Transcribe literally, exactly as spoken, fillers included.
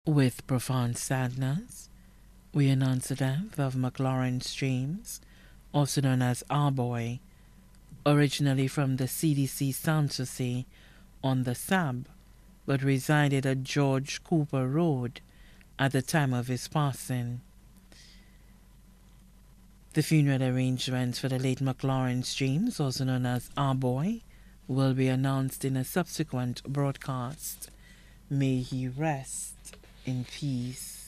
With profound sadness, we announce the death of McLaurin Streams, also known as Our Boy, originally from the C D C Sound Society on the Sab, but resided at George Cooper Road at the time of his passing. The funeral arrangements for the late McLaurin Streams, also known as Our Boy, will be announced in a subsequent broadcast. May he rest in peace.